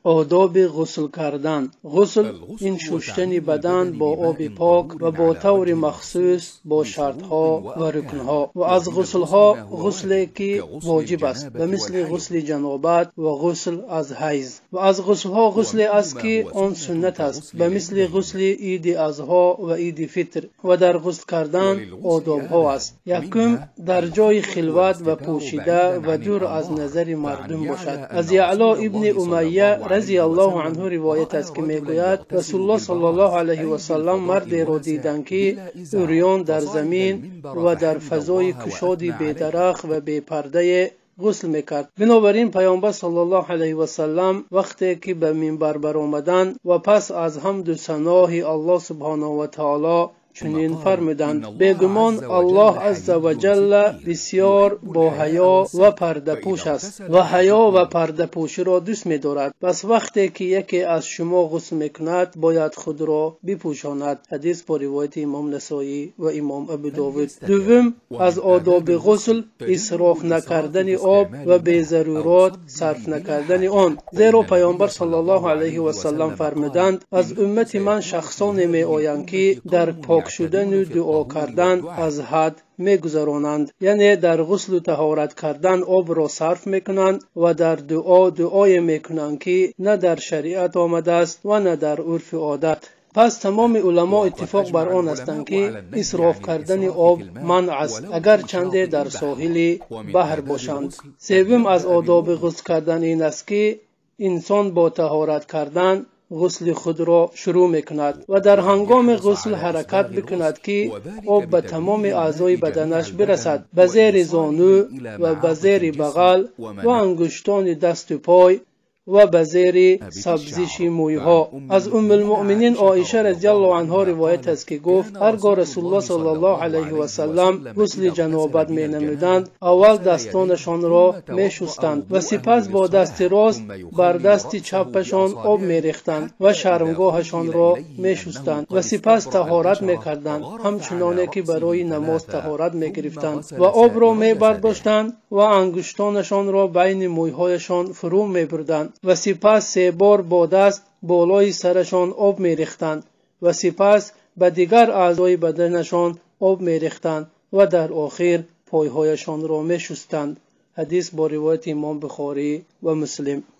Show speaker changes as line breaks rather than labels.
آداب غسل کردن. غسل این شستن بدن با آب پاک و با طور مخصوص با شرطها و رکنها و از غسلها غسلی که واجب است و مثل غسل جنابت و غسل از حیض و از غسلها غسلی است که آن سنت است و مثل غسل عید اضحی و عید فطر و در غسل کردن آدابها است. یکم در جای خلوت و پوشیده و دور از نظر مردم باشد. از یعلا ابن امیه رضی الله عنه روایت است که میگوید رسول الله صلی الله علیه و سلم مردی را دیدند که عریان در زمین و در فضای کشادی بی درخت و بی پرده غسل میکرد. بنابراین پیامبر صلی الله علیه و سلم وقتی که به منبر برآمدند و پس از حمد و ثنای الله سبحانه و تعالی چنین فرمودند: بیگمان الله عز و جل بسیار با حیا و پرده پوش است و حیا و پرده پوشی را دوست می دارد. پس وقتی که یکی از شما غسل میکند باید خود را بپوشاند. حدیث با روایت امام نسائی و امام ابو داود. دوم، از آداب غسل اسراف نکردن آب و به ضرورات صرف نکردن آن، زیرا پیامبر صلی الله علیه و سلم فرمودند: از امت من شخصانی می آیند که در پاک شدن و دعا کردن از حد میگذرانند، یعنی در غسل و طهارت کردن آب را صرف میکنند و در دعای میکنند که نه در شریعت آمده است و نه در عرف عادت. پس تمام علما اتفاق بر آن هستند که اسراف کردن آب منع است اگر چنده در ساحل بحر باشند. سوم، از آداب غسل کردن این است که انسان با طهارت کردن غسل خود را شروع میکند و در هنگام غسل حرکت بکند که آب به تمام اعضای بدنش برسد، به زیر زانو و به زیر بغل و انگشتان دست و پای و به زیر سبزش مویها. از ام المؤمنین عایشه رضی الله عنها روایت است که گفت هرگاه رسول الله صلی الله علیه و سلم غسل جنابت می نمودند اول دستانشان را می شستند و سپس با دست راست بر دست چپشان آب می ریختند و شرمگاهشان را می شستند و سپس طهارت می کردند، همچنانه که برای نماز طهارت می گرفتند و آب را می برداشتند و انگشتانشان را بین مویهایشان فرو می بردند و سپس 3 بار با دست بالای سرشان آب می ریختند و سپس به دیگر اعضای بدنشان آب می ریختند و در آخر پایهایشان را می شستند. حدیث با روایت امام بخاری و مسلم.